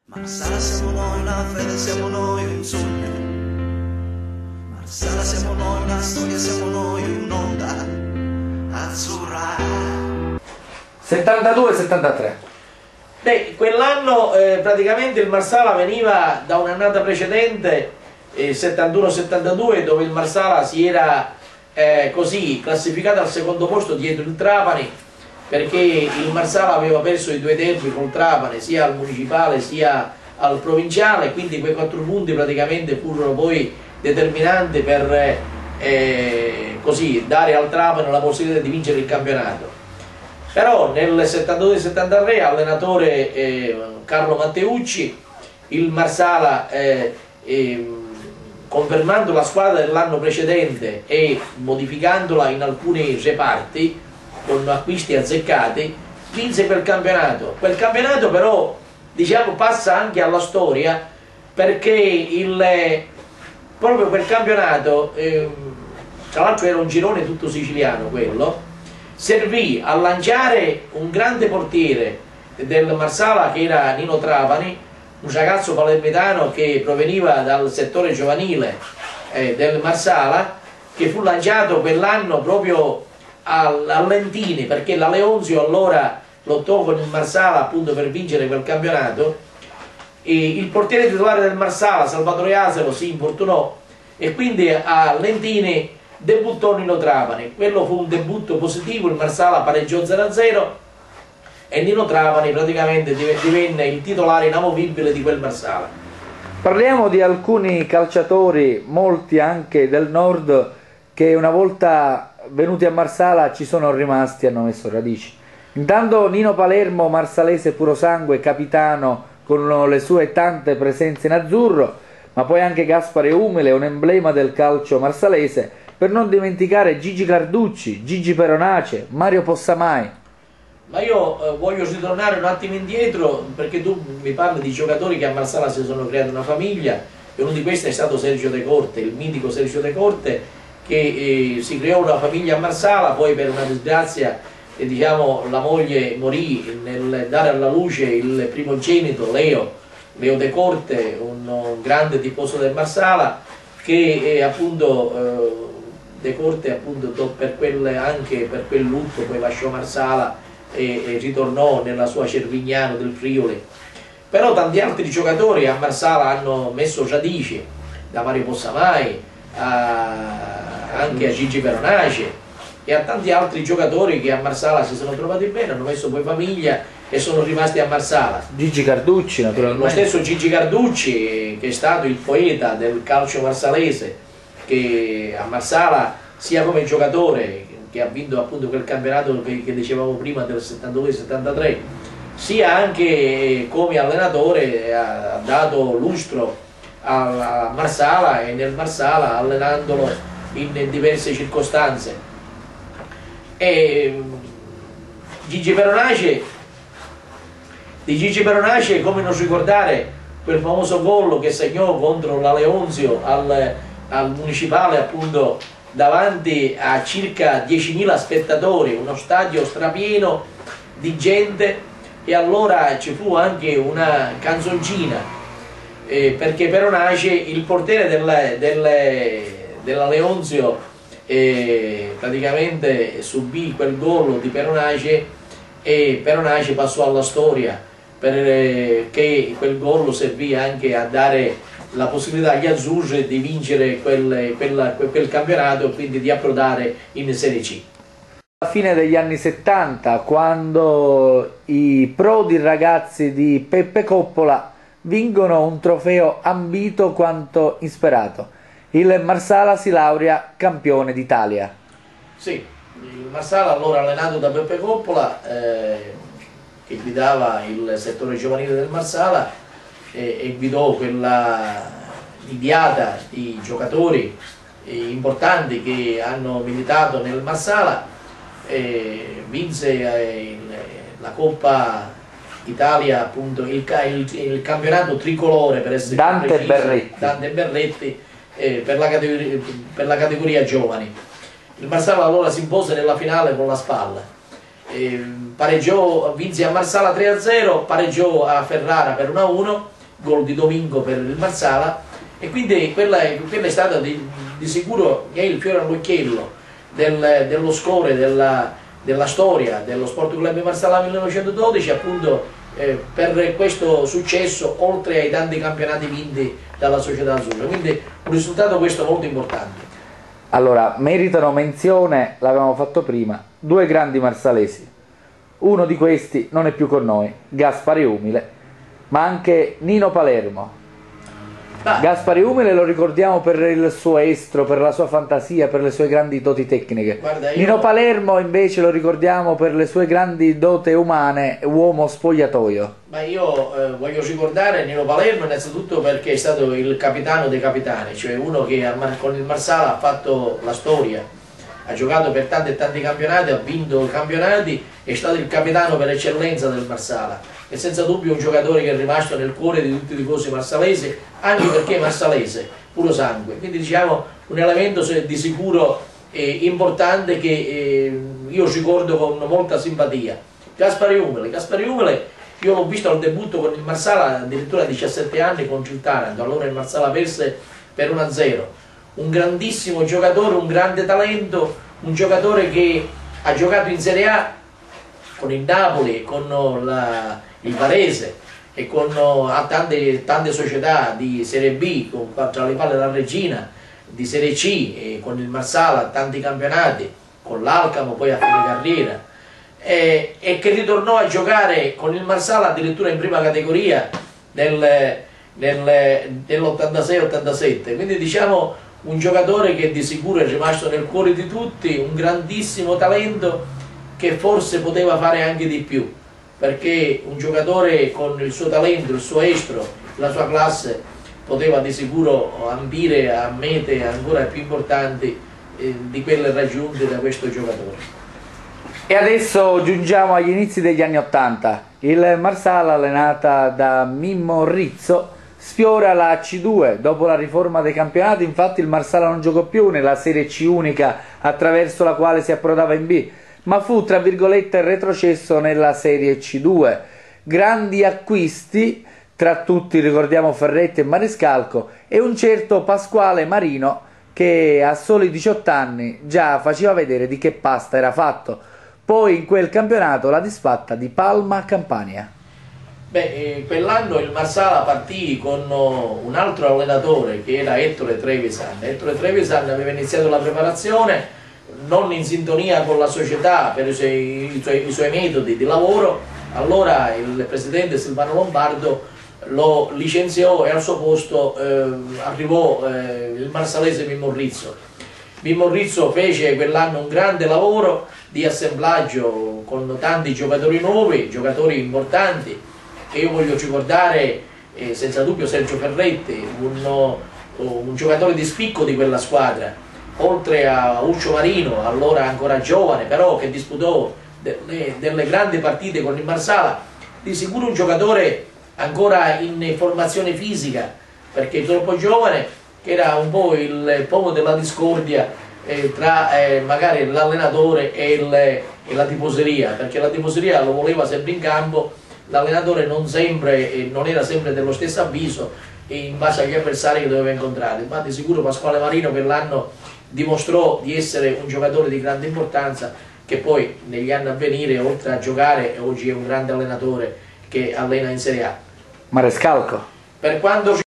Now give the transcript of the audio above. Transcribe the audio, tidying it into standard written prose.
Marsala siamo noi, una fede siamo noi, un sogno. Marsala siamo noi, una storia siamo noi, un'onda azzurra. 72-73. Beh, quell'anno praticamente il Marsala veniva da un'annata precedente, 71-72, dove il Marsala si era così classificato al secondo posto dietro il Trapani, perché il Marsala aveva perso i due derby col Trapani, sia al municipale sia al provinciale, quindi quei 4 punti praticamente furono poi determinanti per così dare al Trapani la possibilità di vincere il campionato. Però nel 72-73 allenatore Carlo Matteucci, il Marsala confermando la squadra dell'anno precedente e modificandola in alcuni reparti con acquisti azzeccati, vinse quel campionato. Quel campionato però, diciamo, passa anche alla storia, perché proprio quel campionato, tra l'altro era un girone tutto siciliano quello, servì a lanciare un grande portiere del Marsala che era Nino Trapani, un ragazzo palermitano che proveniva dal settore giovanile del Marsala, che fu lanciato quell'anno proprio a Lentini, perché la Leonzio allora lottò con il Marsala appunto per vincere quel campionato, e il portiere titolare del Marsala, Salvatore Asero, si infortunò e quindi a Lentini debuttò Nino Trapani. Quello fu un debutto positivo, il Marsala pareggiò 0-0 e Nino Trapani praticamente divenne il titolare inamovibile di quel Marsala. Parliamo di alcuni calciatori, molti anche del nord, che una volta venuti a Marsala ci sono rimasti e hanno messo radici. Intanto Nino Palermo, marsalese purosangue, capitano con le sue tante presenze in azzurro, ma poi anche Gaspare Umile, un emblema del calcio marsalese, per non dimenticare Gigi Carducci, Gigi Peronace, Mario Possamai. Ma io voglio ritornare un attimo indietro, perché tu mi parli di giocatori che a Marsala si sono creati una famiglia, e uno di questi è stato Sergio De Corte, il mitico Sergio De Corte, che si creò una famiglia a Marsala, poi per una disgrazia diciamo, la moglie morì nel dare alla luce il primogenito Leo De Corte, un grande tifoso del Marsala, che appunto De Corte appunto anche per quel lutto poi lasciò Marsala e ritornò nella sua Cervignano del Friuli. Però tanti altri giocatori a Marsala hanno messo radici, da Mario Possamai anche a Gigi Peronace e a tanti altri giocatori che a Marsala si sono trovati bene, hanno messo poi famiglia e sono rimasti a Marsala. Gigi Carducci naturalmente. Lo stesso Gigi Carducci, che è stato il poeta del calcio marsalese, che a Marsala sia come giocatore, che ha vinto appunto quel campionato che dicevamo prima del 72-73, sia anche come allenatore ha dato lustro a Marsala e nel Marsala allenandolo in diverse circostanze. E Gigi Peronace, di Gigi Peronace come non ricordare quel famoso gol che segnò contro la Leonzio al municipale, appunto davanti a circa 10.000 spettatori, uno stadio strapieno di gente, e allora ci fu anche una canzoncina, perché Peronace, il portiere della Leonzio, praticamente subì quel gol di Peronace e Peronace passò alla storia, perché quel gol servì anche a dare la possibilità agli azzurri di vincere quel campionato e quindi di approdare in Serie C. Alla fine degli anni 70, quando i prodi ragazzi di Peppe Coppola vincono un trofeo ambito quanto insperato, il Marsala si laurea campione d'Italia. Sì, il Marsala allora allenato da Peppe Coppola, che guidava il settore giovanile del Marsala, e guidò quella nidiata di giocatori importanti che hanno militato nel Marsala, vinse la Coppa Italia, appunto il campionato tricolore, per essere Dante preciso, Berretti. Dante Berretti, per la categoria giovani. Il Marsala allora si impose nella finale con la Spalla, pareggiò, vinse a Marsala 3-0, pareggiò a Ferrara per 1-1 gol di Domingo per il Marsala, e quindi quella è stata di sicuro è il fiore all'occhiello dello score della storia dello Sport Club Marsala 1912, appunto per questo successo, oltre ai tanti campionati vinti dalla società azzurra. Quindi un risultato questo molto importante. Allora, meritano menzione, l'avevamo fatto prima, due grandi marsalesi. Uno di questi non è più con noi, Gaspare Umile, ma anche Nino Palermo. Gaspare Umile lo ricordiamo per il suo estro, per la sua fantasia, per le sue grandi doti tecniche. Guarda, Nino Palermo invece lo ricordiamo per le sue grandi doti umane, uomo spogliatoio. Ma io voglio ricordare Nino Palermo innanzitutto perché è stato il capitano dei capitani, cioè uno che con il Marsala ha fatto la storia, ha giocato per tanti e tanti campionati, ha vinto campionati, è stato il capitano per eccellenza del Marsala. È senza dubbio un giocatore che è rimasto nel cuore di tutti i tifosi marsalesi, anche perché è marsalese, puro sangue. Quindi diciamo un elemento di sicuro importante che io ricordo con molta simpatia. Gaspare Umile, io l'ho visto al debutto con il Marsala addirittura a 17 anni contro il Taranto, allora il Marsala perse per 1-0. Un grandissimo giocatore, un grande talento, un giocatore che ha giocato in Serie A con il Napoli, con il Varese e con tante società di Serie B, tra le quali la Regina, di Serie C, e con il Marsala tanti campionati, con l'Alcamo poi a fine carriera, e che ritornò a giocare con il Marsala addirittura in prima categoria nell'86-87, quindi diciamo un giocatore che di sicuro è rimasto nel cuore di tutti, un grandissimo talento che forse poteva fare anche di più, perché un giocatore con il suo talento, il suo estro, la sua classe poteva di sicuro ambire a mete ancora più importanti di quelle raggiunte da questo giocatore. E adesso giungiamo agli inizi degli anni '80. Il Marsala, allenata da Mimmo Rizzo, sfiora la C2. Dopo la riforma dei campionati, infatti, il Marsala non giocò più nella Serie C unica attraverso la quale si approdava in B, ma fu, tra virgolette, retrocesso nella Serie C2. Grandi acquisti, tra tutti ricordiamo Ferretti e Maniscalco, e un certo Pasquale Marino che a soli 18 anni già faceva vedere di che pasta era fatto. Poi in quel campionato la disfatta di Palma Campania. Quell'anno il Marsala partì con un altro allenatore che era Ettore Trevisan. Ettore Trevisan aveva iniziato la preparazione non in sintonia con la società per i suoi metodi di lavoro. Allora il presidente Silvano Lombardo lo licenziò e al suo posto arrivò il marsalese Mimmo Rizzo. Mimmo Rizzo fece quell'anno un grande lavoro di assemblaggio con tanti giocatori nuovi, giocatori importanti, e io voglio ricordare senza dubbio Sergio Ferretti, un giocatore di spicco di quella squadra, oltre a Uccio Marino, allora ancora giovane, però che disputò delle grandi partite con il Marsala, di sicuro un giocatore ancora in formazione fisica, perché troppo giovane, che era un po' il pomo della discordia tra magari l'allenatore e la tifoseria, perché la tifoseria lo voleva sempre in campo, l'allenatore non era sempre dello stesso avviso in base agli avversari che doveva incontrare. Ma di sicuro Pasquale Marino quell'anno dimostrò di essere un giocatore di grande importanza, che poi negli anni a venire, oltre a giocare, oggi è un grande allenatore che allena in Serie A. Marescalco. Per quanto